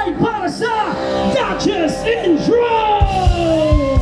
Baik para sa Duchess in Drum.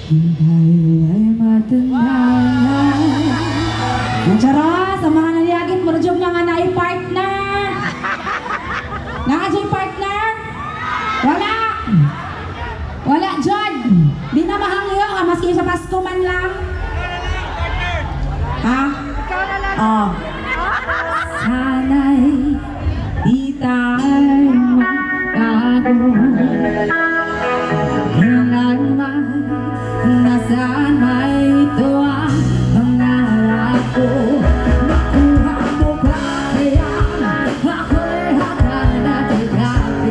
Tayo ay matandahan. Ang charot, sa mga naliyagit, murjong nga na-partner. Naka-joy partner? Wala! Wala, John! Di na mahangyo, maski sa Pasko man lang. Ha? Oh. Sana'y di tayo magbago. Kailanman nasaan may ito ang pangarap ko. Nakuha mo ba kaya ako'y hanggang natagabi?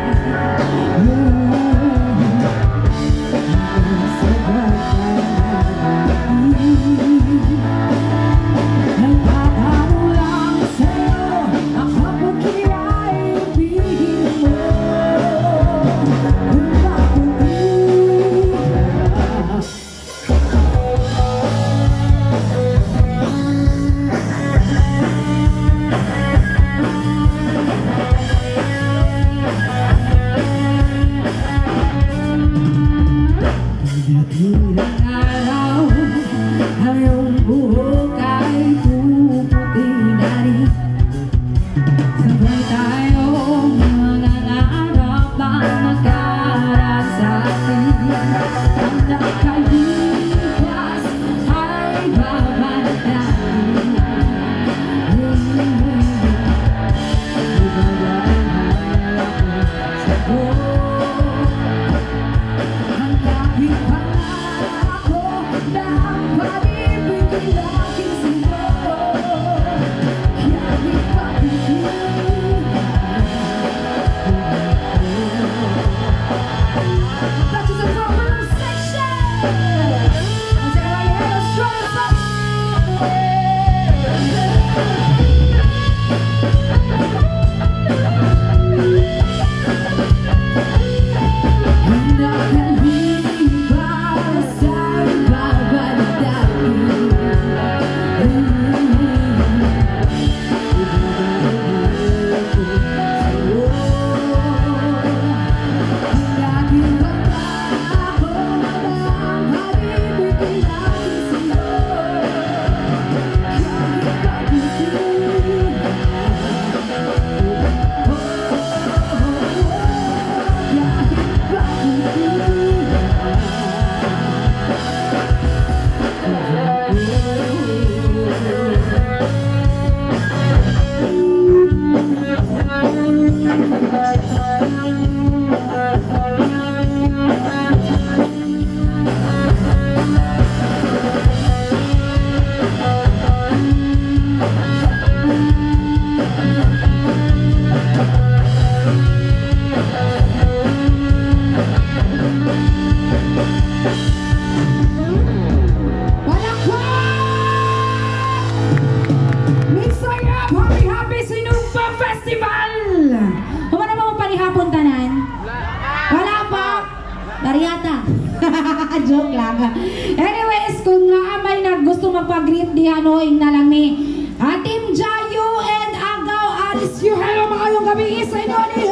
Joke lang. Anyways, kung may gusto magpag-greet di ing na lang ni Team Jayo and Agaw Aris you. Hello mga yung gabi isa inyo ni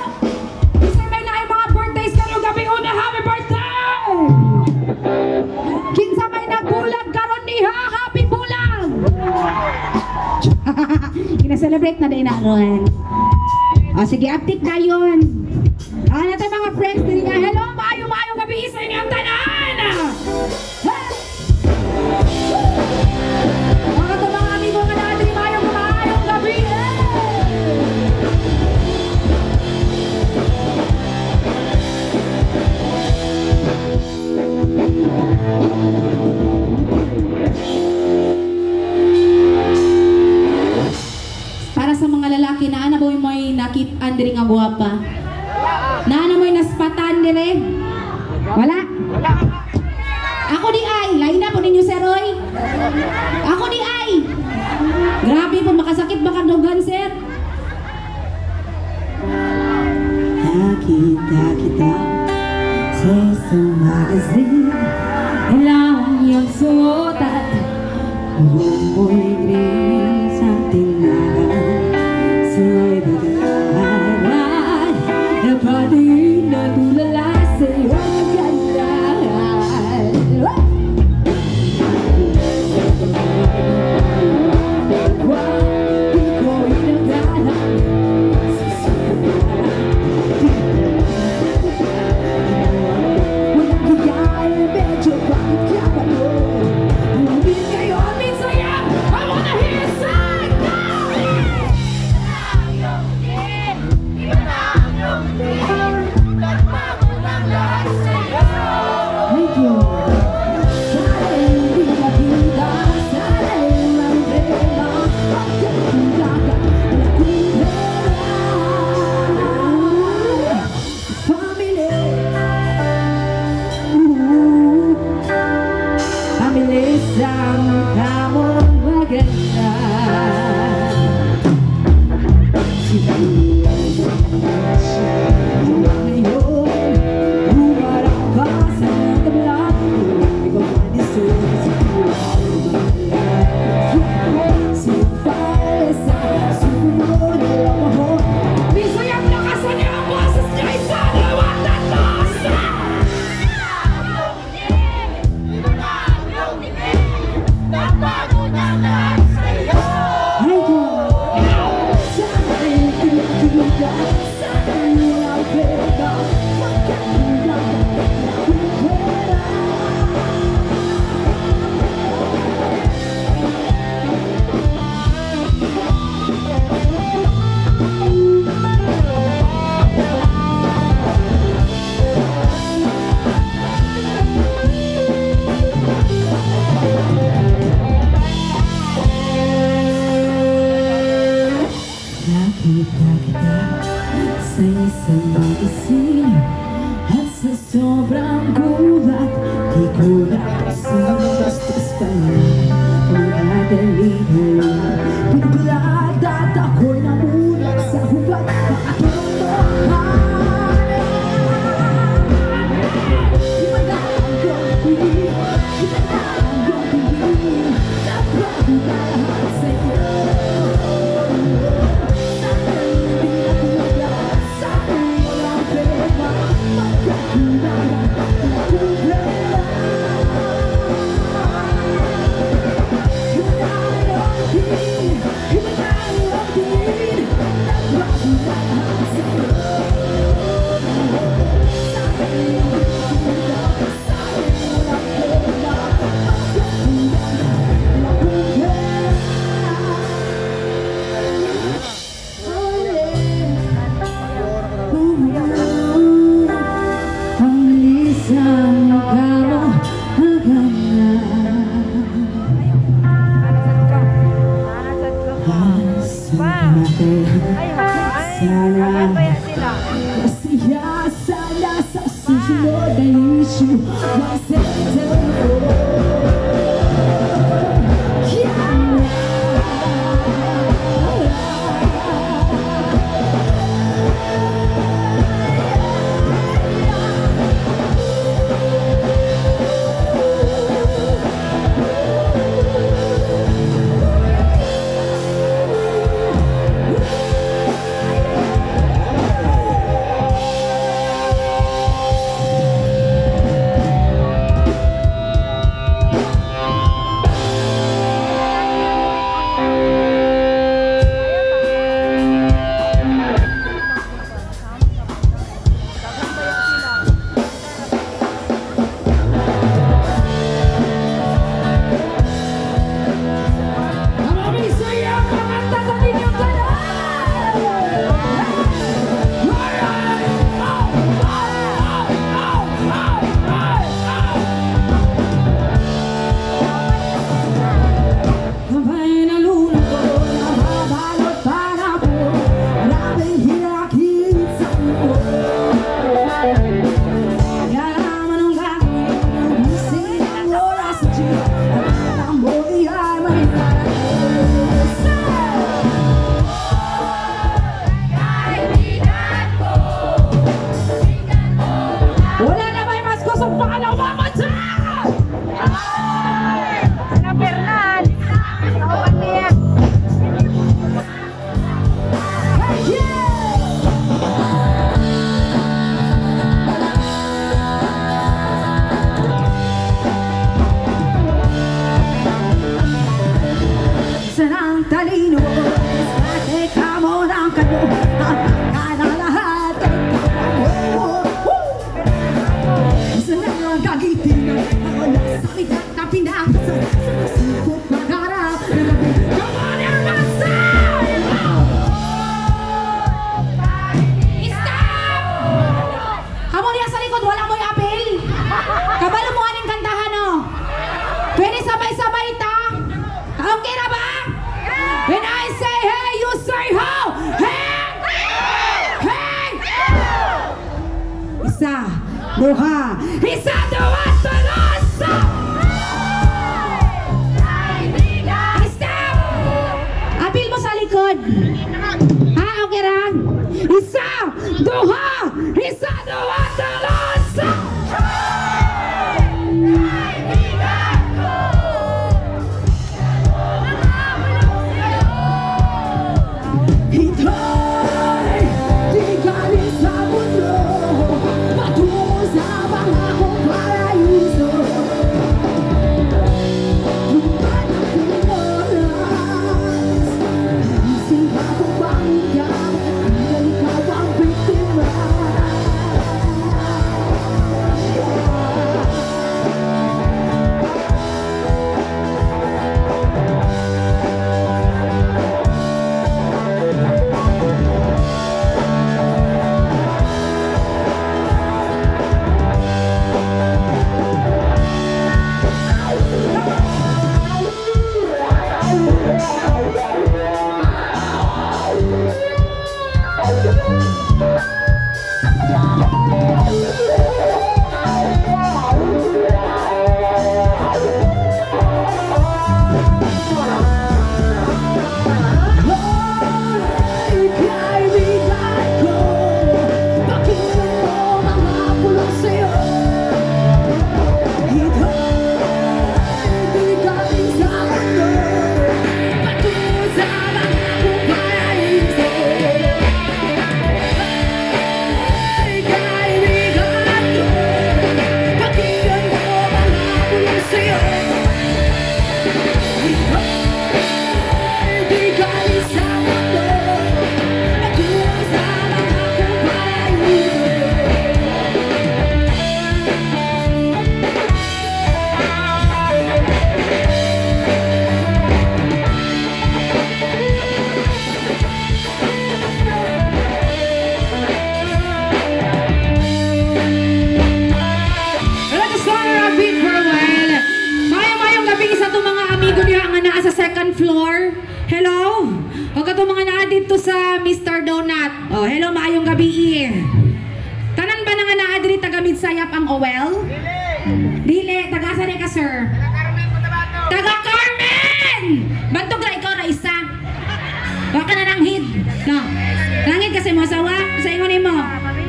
isa may na mga birthdays karong gabi una. Happy birthday! Kinsa may nagbulag karon ni happy bulag! Kina-celebrate na din na ron. O sige, update na yun. Ano tayo mga friends din nga. Hello, maayo gabi isa inyo ang tanan! Mga ito mga amigo nga natin, maayong gabi! Para sa mga lalaki na ana boy mo'y nakit-an diri nga guwapa. Na mo'y naspatan dire. Wala. Ako di ay, lain na po ninyo sir oy. Ako di ay. Grabe po, makasakit baka dugan sir. Nakita kita sa isang magazine, ilang yung suotat, mo'y green sa tinaran, sa'y badalaran, na pati natulala sa'yo ang ganda. maganda. Nakita kita sa isang mag-isip at sa sobrang gulat, di ko na sinastas pa madali na lang. Bigla at ako'y namulat sa hubad na katotohanan. Iba na ang gawin, iba na ang gawin, nabago na lahat sa'yo. Sana masaya sana sa susunod na issue mag-settle ko. Buha! Isa, dua, terus! Stop! duha, isa, dua, talasa. Hintay, di galing sa mundo, patungo sa pangakong paraiso. Lumat ang oras, isip akong panggang, hanggang ikaw ang biktima. Second floor. Hello? O kato mga naa dito sa Mr. Donut. Oh, hello, maayong gabi. Tanan ba nga naa diri taga Midsayap ang Owel? Dili, taga saan ka, sir? Taga Carmen! Bantog ra ikaw ra isa. Baka na nang hid. No. Langit kasi mo sawa sa ingon mo.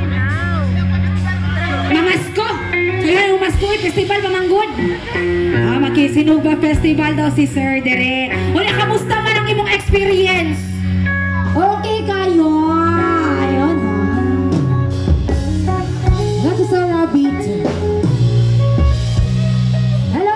Mamasko. Kaya yung Maskoy Festival pamanggod. Makisinuga Festival daw si Sir Dere. Wala, kamusta man ang imong experience? Okay kayo. Ayun. That's so rabbit. Hello!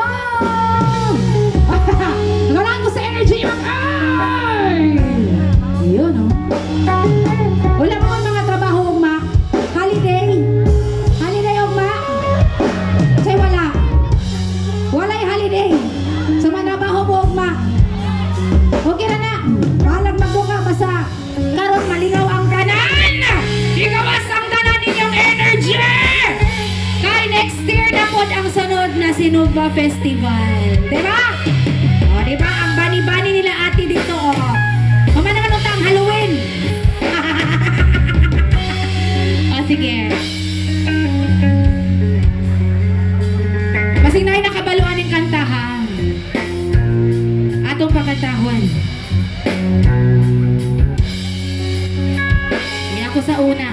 Nagalaan ko sa energy yung ay! Ayun, oh. Wala mo mga trabaho, Ugma. Holiday. Holiday, Ugma. Say wala. Wala'y holiday. Sa mga trabaho mo, Ugma. Okay na na. Pahalag magbuka basta karon malinaw ang tanan. Igawas ang tanan ninyong energy. Kay next year na po ang sunod na Sinuba Festival. Diba? O, diba? Ang bani-bani nila ate dito, o. Mama naman utang Halloween. O, sige. Masing na nakabaluan ng kantahan. Atong pakantahon. Yan ako sa una.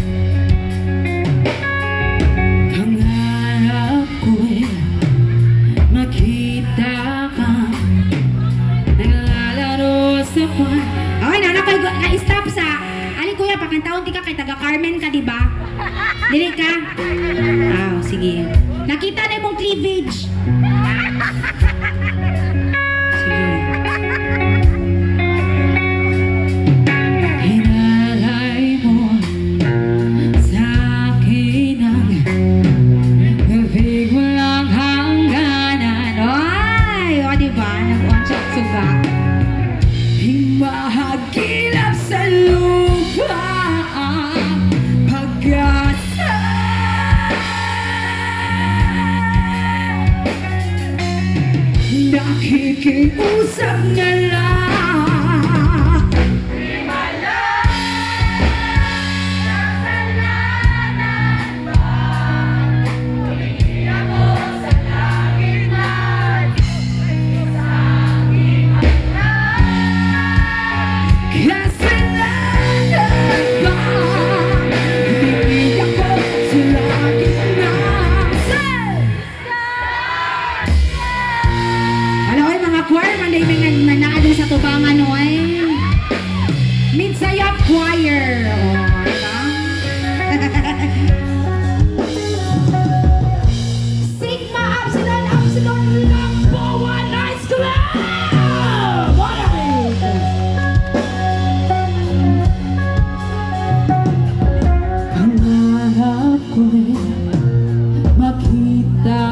Pangarap ko'y makita ka naglalaro sa kwan. Ay, nanakay ko. Na-stop sa. Alin kuya, pakantahon tika kay taga Carmen ka, diba? Dili ka? Ah, sige. Nakita na mong cleavage. Sige. Hinalay mo sa akin ang bibig mo lang hangganan. Ay! O, diba? Nag-onchak suga. Himahagilap sa lupa ang pag-asa. Nakikiusap na lang. Kasalanan ba tubangan no ay Midsayap Choir. Oh, diba? Sigma Epsilon Epsilon number 1 Nice Club! Alright! Pangarap ko'y makita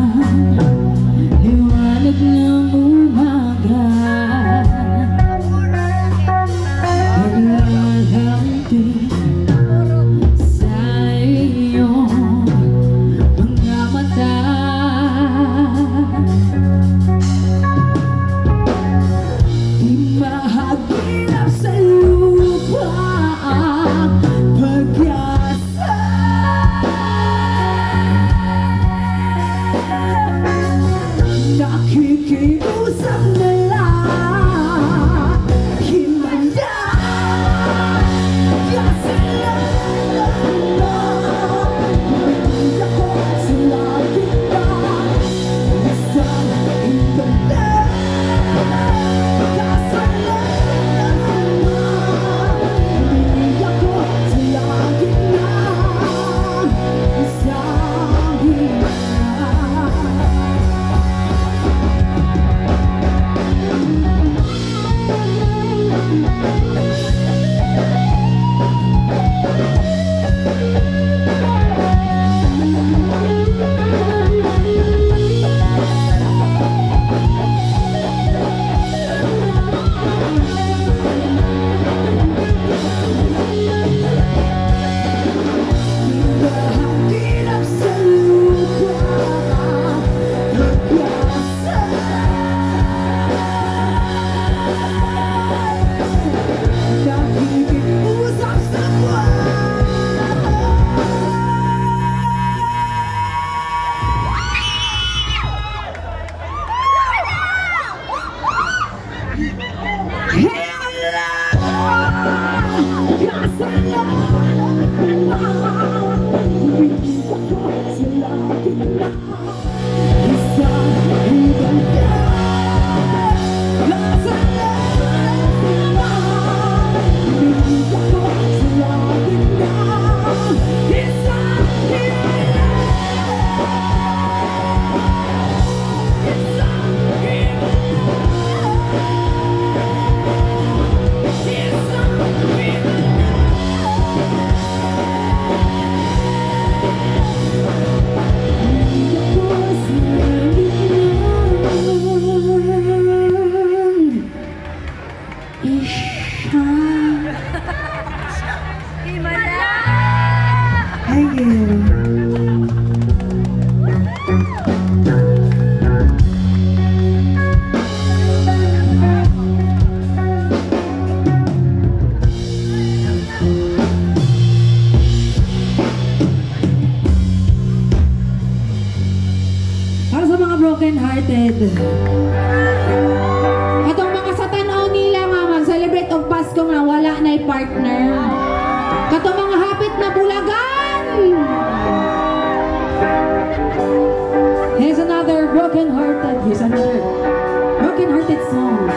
liwanag ng umaga. Paglalambing sa iyong mga mata. Di mahagilap sa lupa ang pag-asa. Nakikiusap na lang himala. Hindi ako sa kita. Isang imbala. Hindi ako sa kita. Isang imbala. Mahagilap sa lupa pag-asa. Nakikiusap sa para sa mga broken-hearted. Katong mga satanon nila nga mag-celebrate og Pasko nga wala na'y partner. Katong mga hapit na bulagan. Here's another broken-hearted. Here's another broken-hearted song.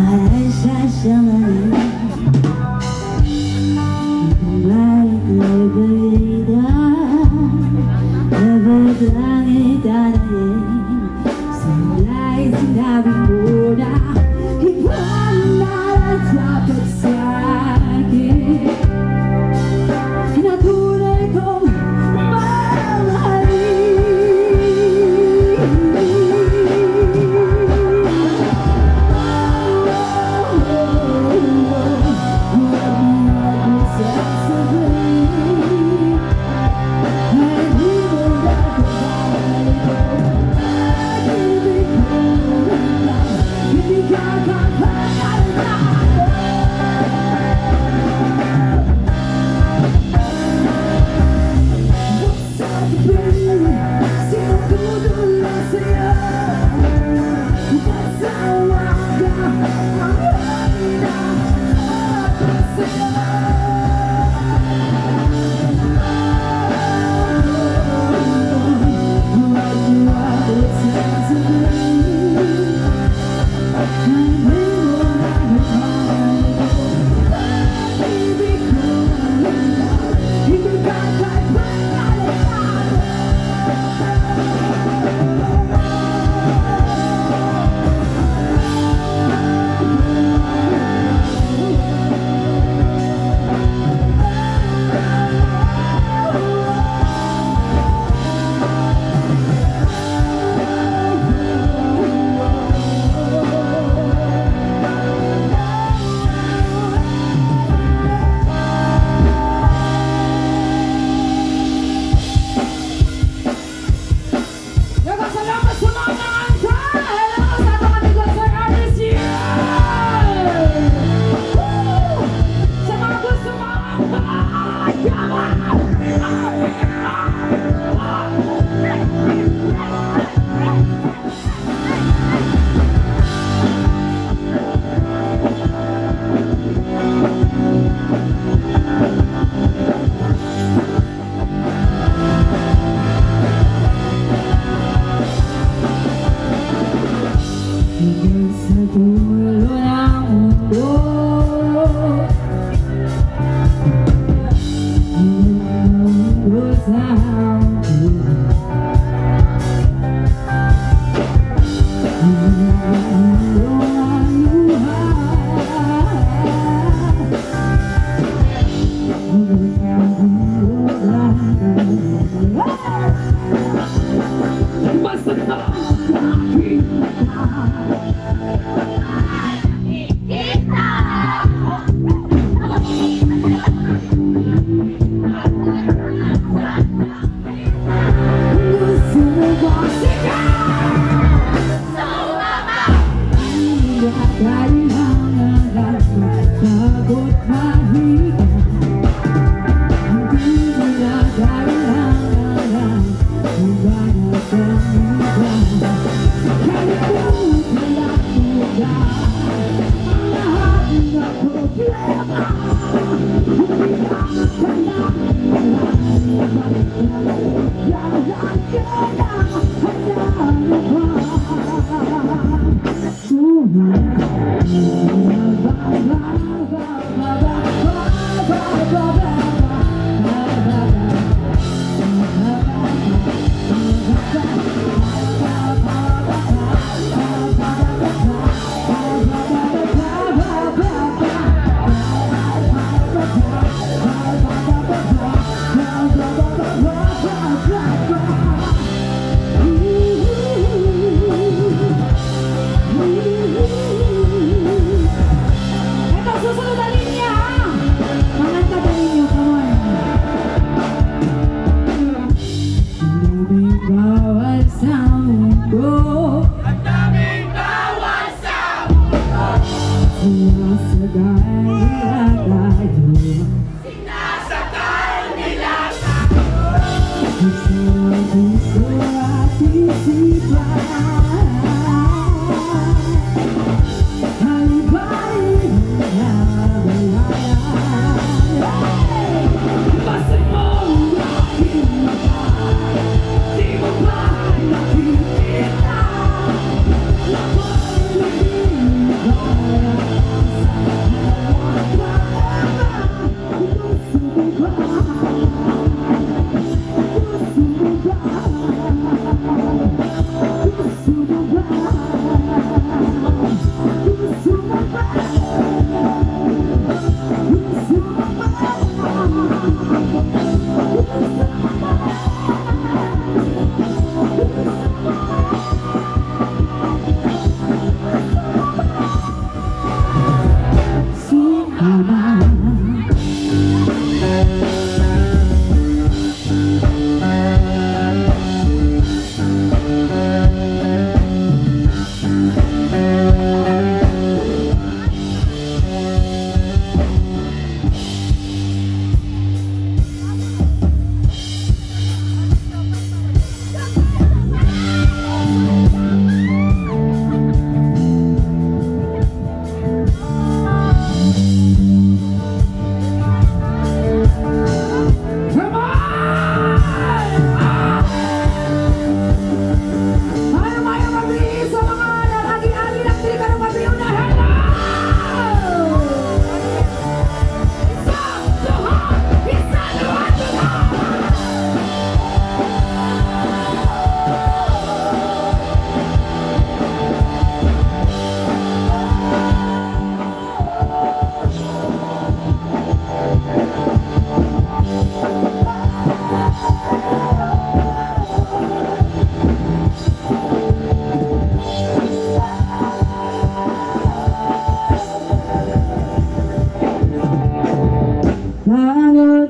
ay sasangayin. Bumalik na dapat langit anayin. Sila'y sinabi mo na ibang naratapat sa'kin na tunay kong mamahalin.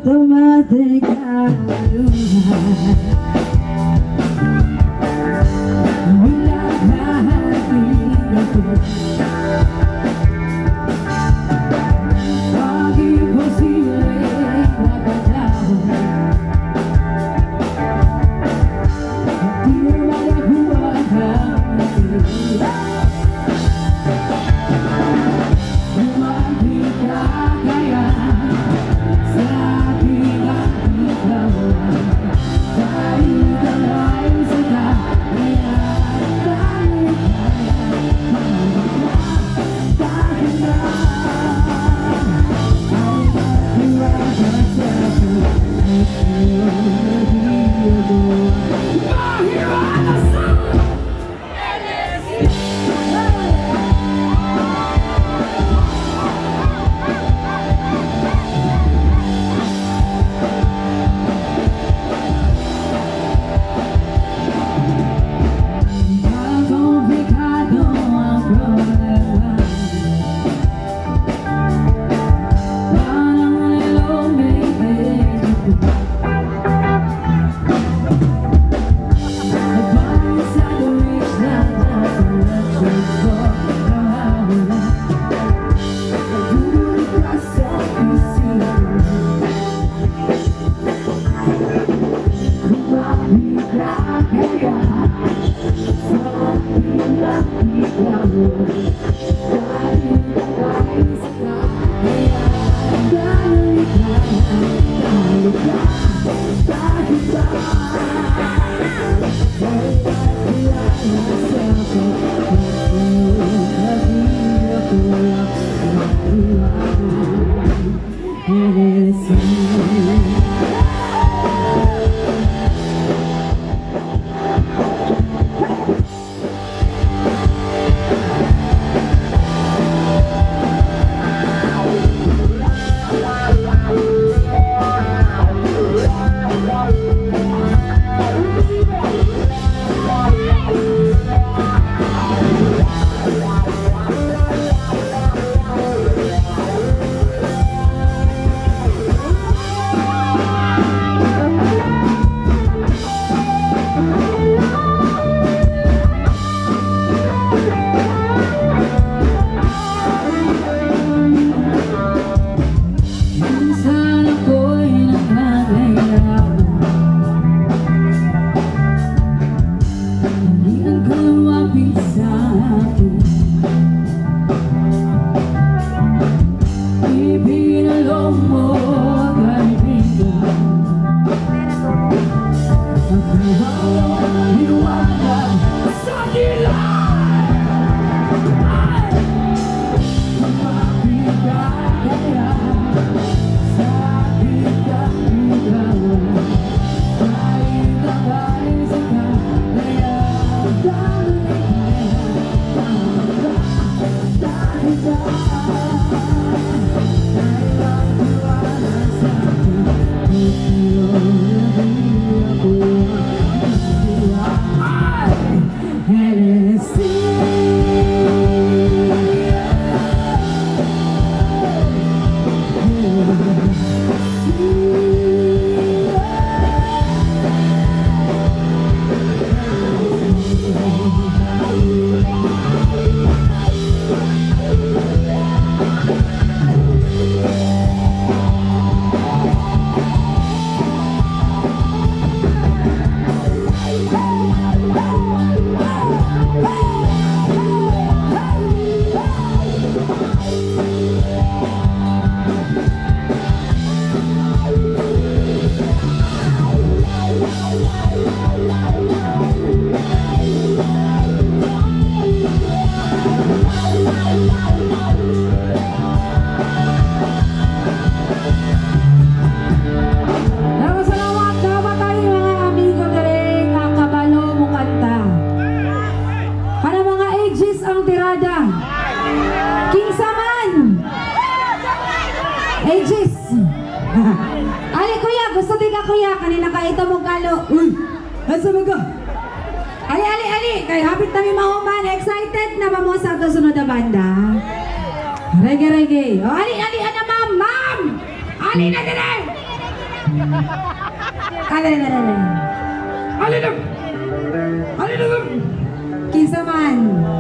Tumating ang luha mula natin ako. Pag-ibig ko sila'y nakatawa, di naman ako akalain. Lumapit ka kaya sa aking ikaw, kahit ang ay saka kaya tayo dahil na ay matiwala sa ako at iyong nagigagawa. Mahirap sa komplikado ang problema, parang nilumigay ako. Advice sa tuwis na natulad ko kahawala, nagdudulit ka sa isipan. Lumapit ka kaya sa aking ikaw, kahit ang ay saka kaya dahil ka dahil ba dahil matiwala sa ako at iyong nagigagawa. Minsan ako'y nakakailangan, halian ka lumapit sa akin, ipinalong mo ang kaibigan, ang kawawang liwanag sa dilan. Lumapit ka kaya sa aking ikaw, kahit ang ay saka kaya dahil dahil ba dahil ang tiwala sa akin at iyong nagigagawa. Aegis! Ali kuya, gusto din ka kuya, kanina ka ito mong kalo. Uy! Asa ba ka? Ali! Kay hapit na mahuman, excited na ba mo sa ito sunod na banda? Reggae! O ali, ano ma'am! Ali na din! Alin. Kinsa man.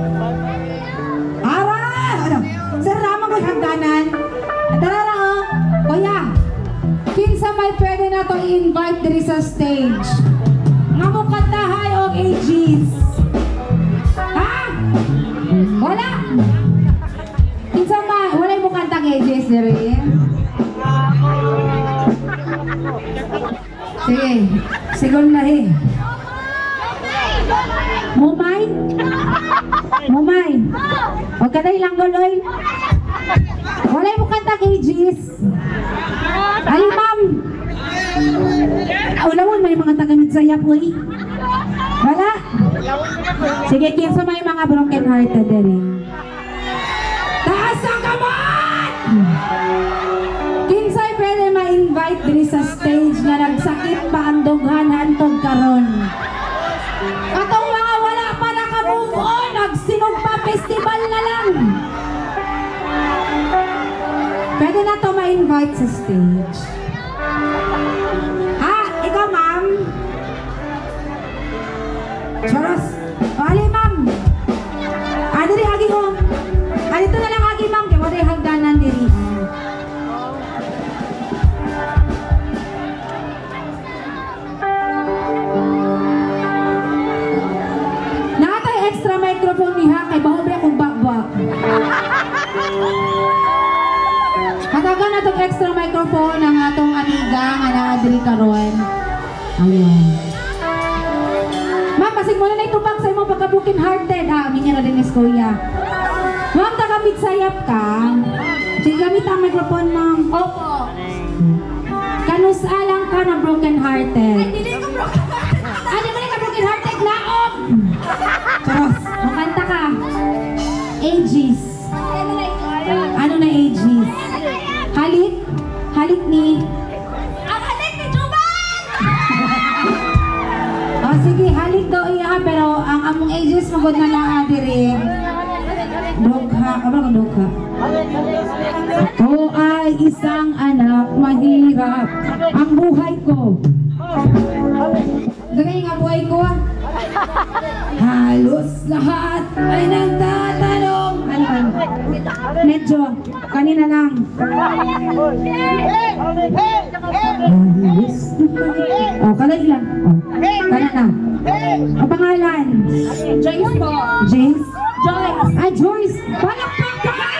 Ara! Ano? Sir Rama ko'y hagdanan. Darara oh. Kuya, kinsa may pwede na to i-invite diri sa stage. Nga mo kantahay og ages. Ha? Wala? Kinsa man, wala mo kantang ages diri. Sige, sigon na eh. Mumay? Huwag ka na ilang guloy. Wala mo kanta kay Gis. Ali, ma'am. Wala mo, may mga taga-midsaya po eh. Wala? Sige, kiyasa may mga broken hearted din eh. Taas ang kamay! Kinsay pwede ma-invite diri sa stage na nagsakit pa ang dughan hantod karon. Katong mga wala pa naka-move on, nagsinog pa festival na lang. Pwede na to ma-invite sa stage. Ha? Ikaw, ma'am? Charos? O, ali, ma'am? Diri, hagi ko. Dito na lang hagi, ma'am. Kaya wala hagdanan diri. Nakatay extra microphone niya kay bahobre akong bakbak. Katagan na itong extra microphone ng atong amiga nga na-adri karon. Ayun. Ma'am, pasig mo na na itubag sa imong pagka-broken hearted. Minyo na din is kuya. Ma'am, taga-midsayap ka. Sige, gamit ang microphone, ma'am. Opo. Kanusalang ka na broken hearted. Ay, hindi ko broken hearted. Hindi mo na ka broken hearted. Laog! Charos, makanta ka. Ages. Ano na ages? Halik ni... Ang halik ni Juban! Sige, halik daw iya, pero ang among ages magod na lang adirin. Dogha, kabal ka dogha? Ako ay isang anak mahirap. Ang buhay ko. Dagay nga buhay ko. Halos lahat ay nagtatanong. Ano? Medyo, kanina lang. Kalay lang. Kana na. Ang pangalan? Joyce po. James? Joyce. Joyce. Palakpak ka kayo!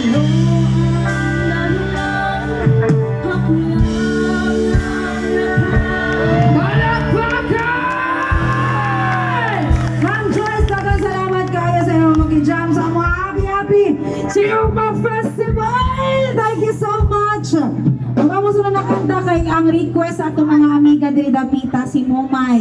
Ma'am Joyce, daghang salamat kayo sa iyong mag-jam sa mga happy Siyuma Festival. Thank you so much. Ang amo sunod na kanta kay ang request ato mga amiga diri dapita si Momay.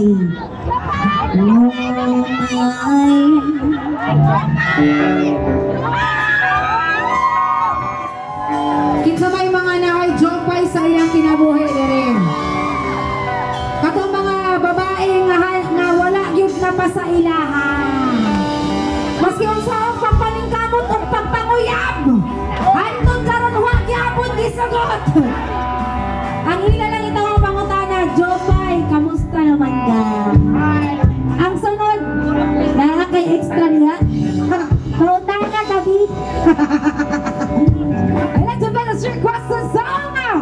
Kinsa may mga naay jopay sa iyang kinabuhi diri. Katong mga babae nga wala gyud na pa sa ilahan. Maski unsa ang pagpaningkamot o pagpanguyab, hantod karon wa gyapon gisagot. Ang ila lang itong pangutana, Jopay, kamusta naman ka? Ang sunod, na kay extra niya. Pangutana ka, David. Ay, let's go, let's request the song now.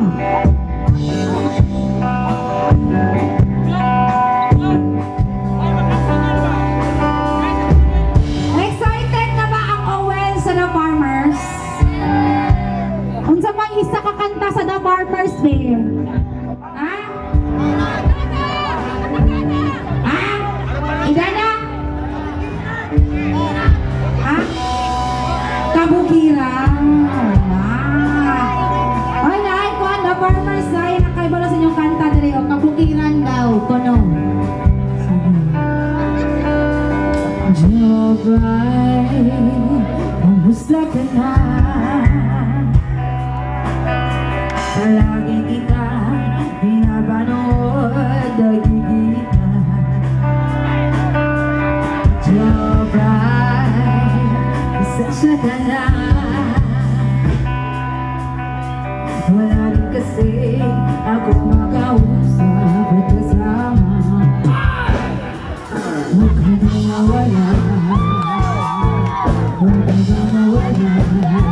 Excited na ba ang OWL sa The Farmers? Unsa may isa ka kanta sa The Farmers Fair? Ha? Ha? Idana? Ha? Kabukiran. Ay, naay ko ang The Farmers ay nakaibalo sa inyong kanta diri o kabukiran daw kuno. Jobay, kamusta ka na? Palagi kita pinapanood, nagigita. Jobay, isasya ka na. Wala rin kasi ako makausap at kasama. Huwag ka na mawala. Huwag ka na mawala.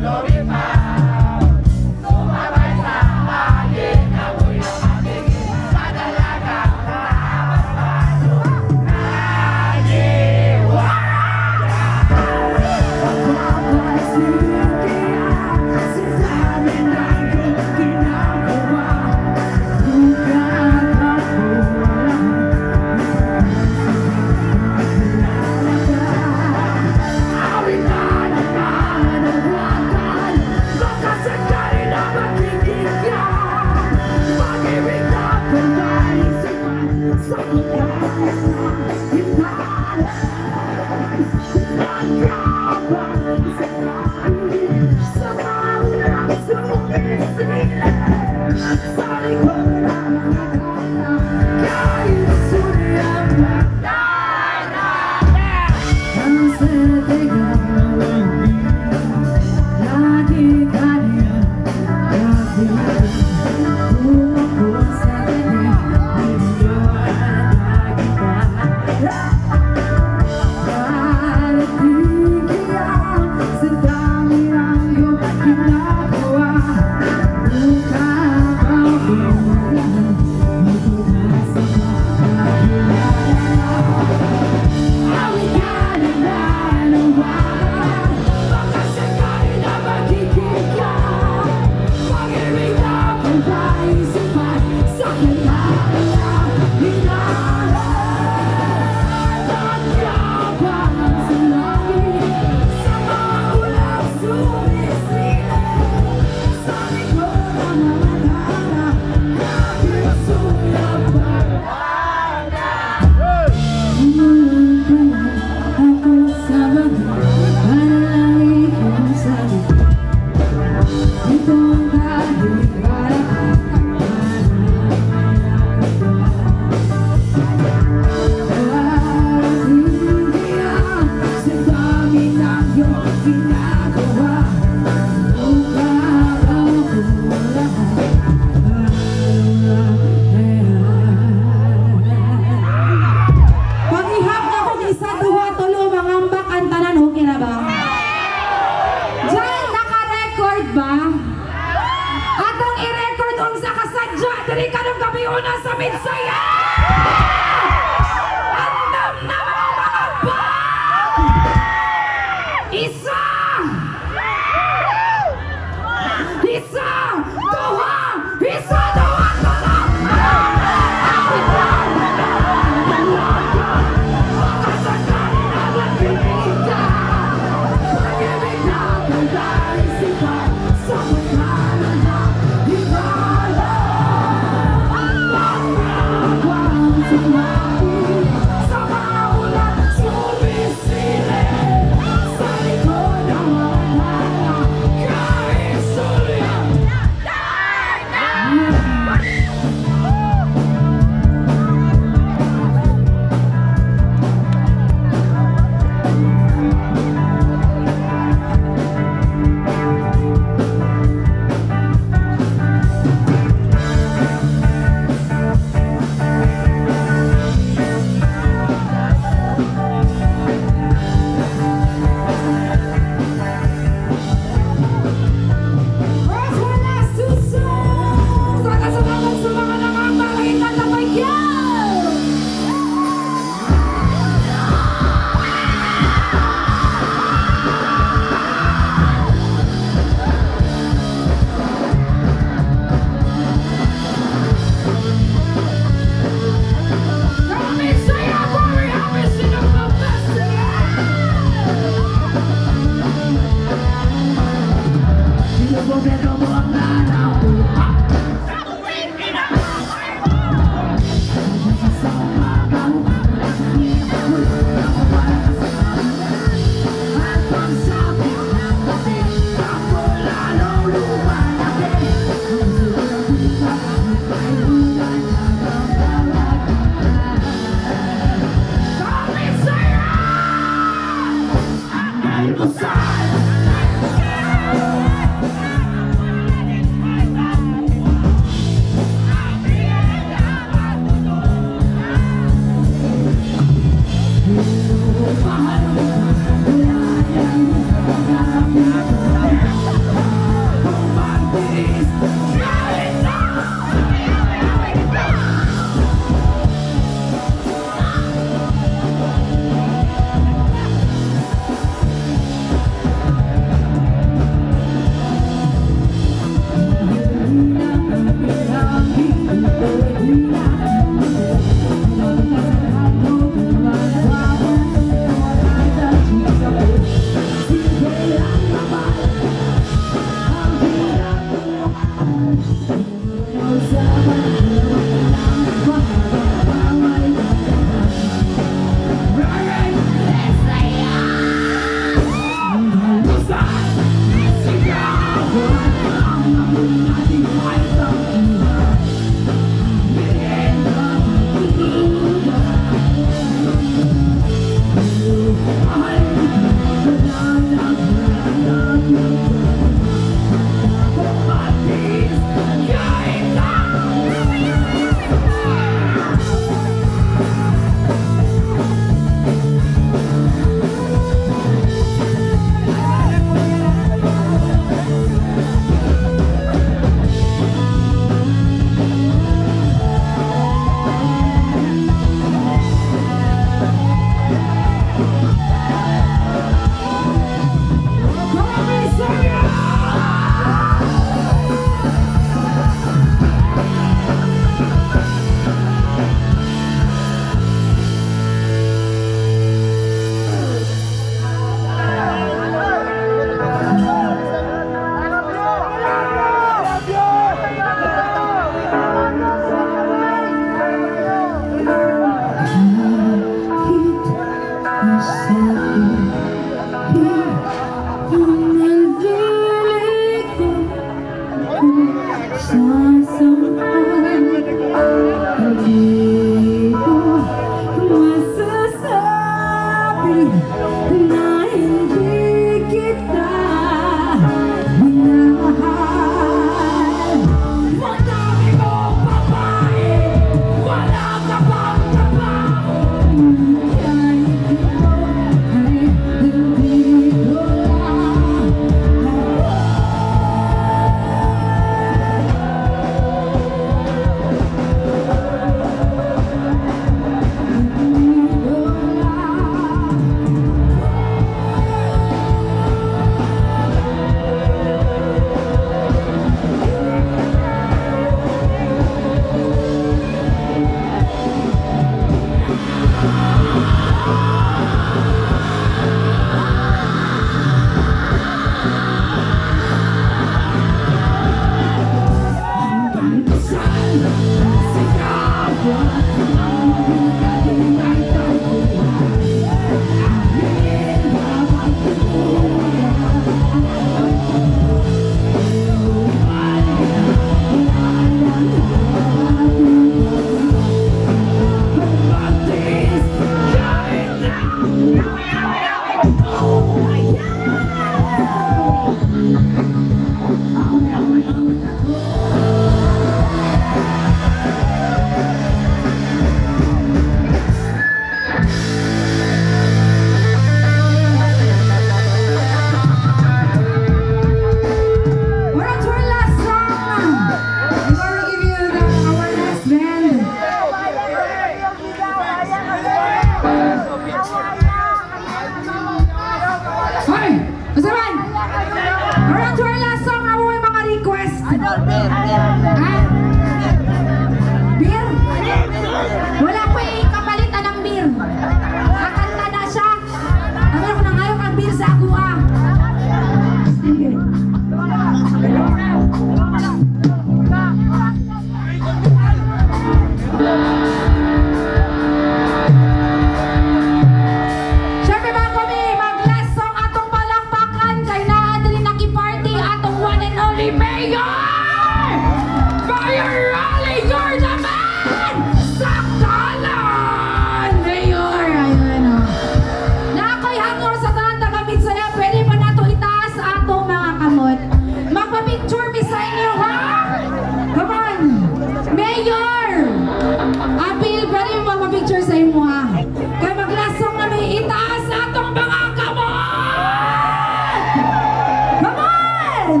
Mayor! Apil, pwede mo mapapicture sa imo ha. Kaya maglasong na may itaas na itong mga kamon! Come on!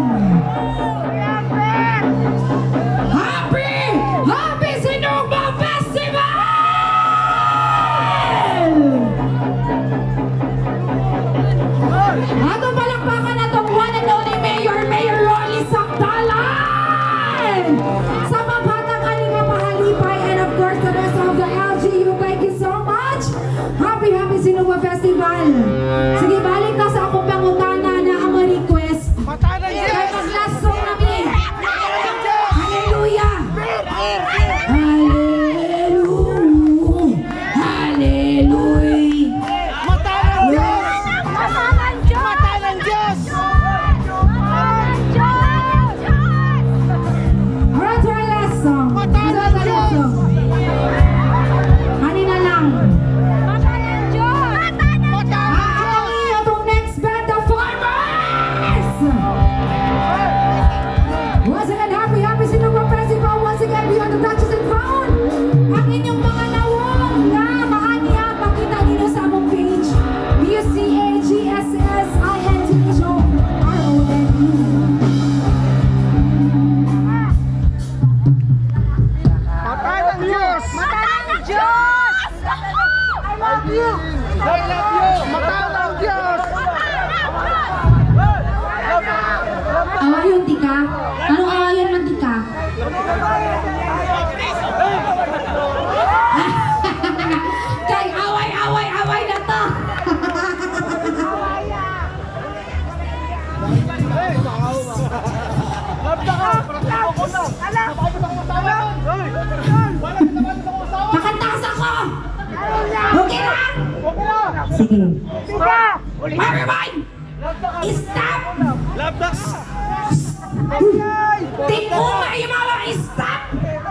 Happy Sinugba Festival! Atong palakpakan na itong one and only Mayor Rolly Sakdalan! Sa Mabatang Alinga Mahalipay and of course the rest of the LGU, thank you so much! Happy Sinugba Festival! Sige, balik na sa akong pangutana na ang request. Kaya maglasong namin! Hallelujah! Hallelujah! Hallelujah! Alright, to our last song. Kanina lang. Aaangin itong next band, The Farmers! Once again, happy Sinugba Festival. Once again, beyond the touches and phone. Ang inyong mga nawong na maaniya, pakita ninyo sa among page. Awayon tika? Anong awayon man tika? Kay away na to! Pakantas ako! Okay lang! Sige. Everyone! Stop! Tikuma yung mga stop!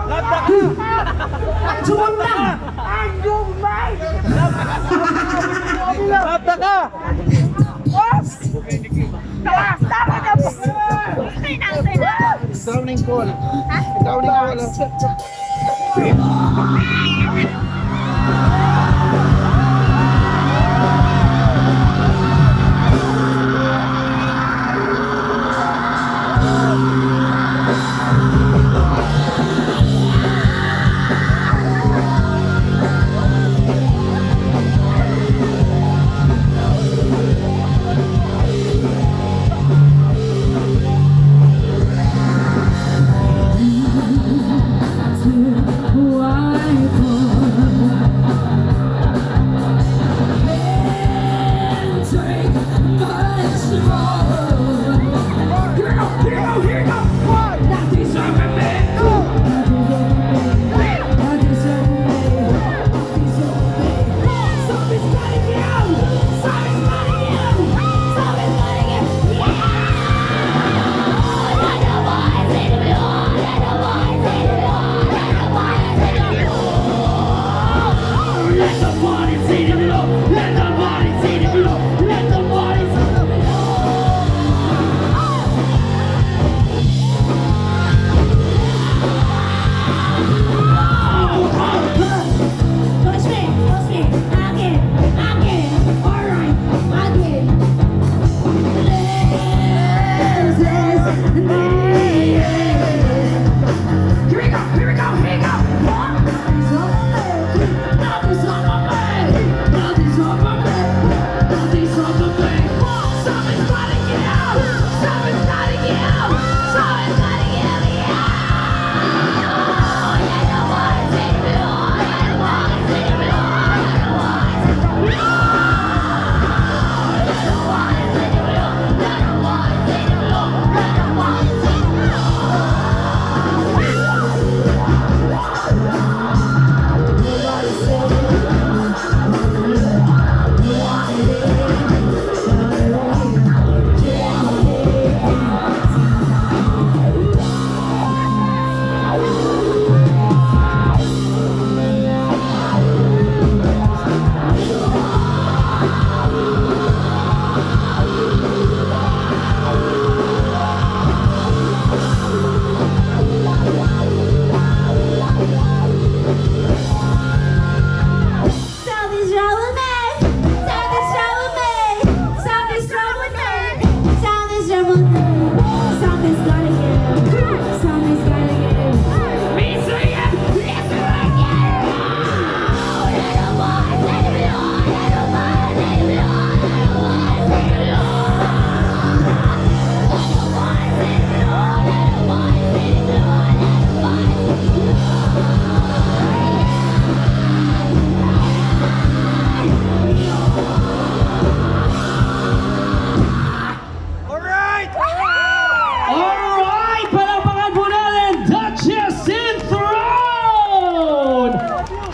Anjumon lang! Labda ka! Drowning pool. Drowning pool.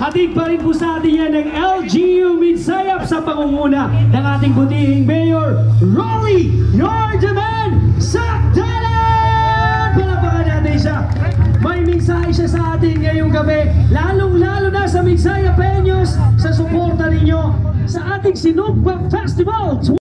Hatid pa rin po sa atin yan ng LGU Midsayap sa pangunguna ng ating butihing Mayor Rolly Nordeman Sakdalan! Palapakan natin siya. May mensahe siya sa atin ngayong gabi, lalong-lalo na sa Midsaya Peños sa suporta ninyo sa ating Sinugba Festival